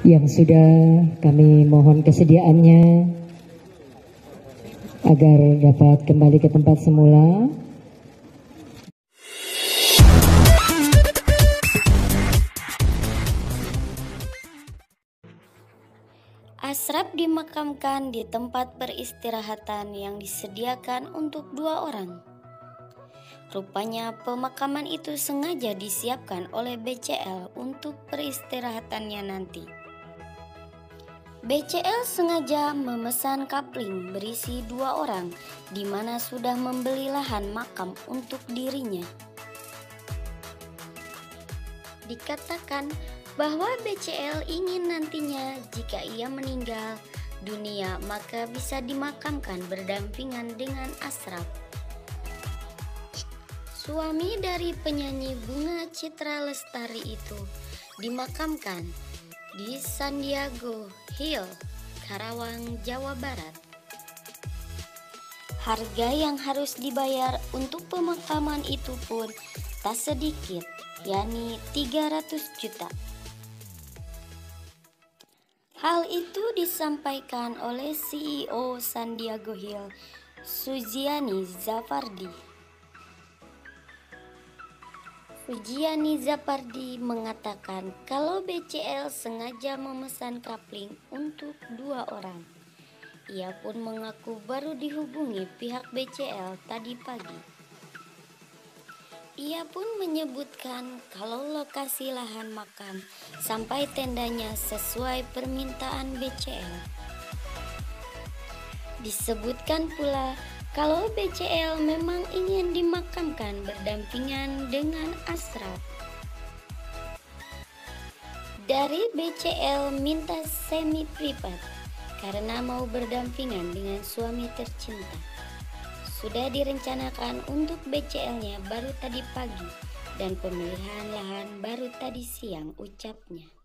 yang sudah kami mohon kesediaannya agar dapat kembali ke tempat semula. Ashraf dimakamkan di tempat peristirahatan yang disediakan untuk 2 orang. Rupanya pemakaman itu sengaja disiapkan oleh BCL untuk peristirahatannya nanti. BCL sengaja memesan kapling berisi 2 orang, di mana sudah membeli lahan makam untuk dirinya. Dikatakan bahwa BCL ingin nantinya jika ia meninggal dunia maka bisa dimakamkan berdampingan dengan Ashraf. Suami dari penyanyi Bunga Citra Lestari itu dimakamkan di Sandiago Hill, Karawang, Jawa Barat. Harga yang harus dibayar untuk pemakaman itu pun tak sedikit, yakni 300 juta. Hal itu disampaikan oleh CEO Sandiago Hill, Sujiani Zafardi. Sujiani Zafardi mengatakan kalau BCL sengaja memesan kapling untuk 2 orang. Ia pun mengaku baru dihubungi pihak BCL tadi pagi. Ia pun menyebutkan kalau lokasi lahan makam sampai tendanya sesuai permintaan BCL. Disebutkan pula kalau BCL memang ingin dimakamkan berdampingan dengan Ashraf. Dari BCL minta semi privat karena mau berdampingan dengan suami tercinta. Sudah direncanakan untuk BCL-nya baru tadi pagi dan pemilihan lahan baru tadi siang, ucapnya.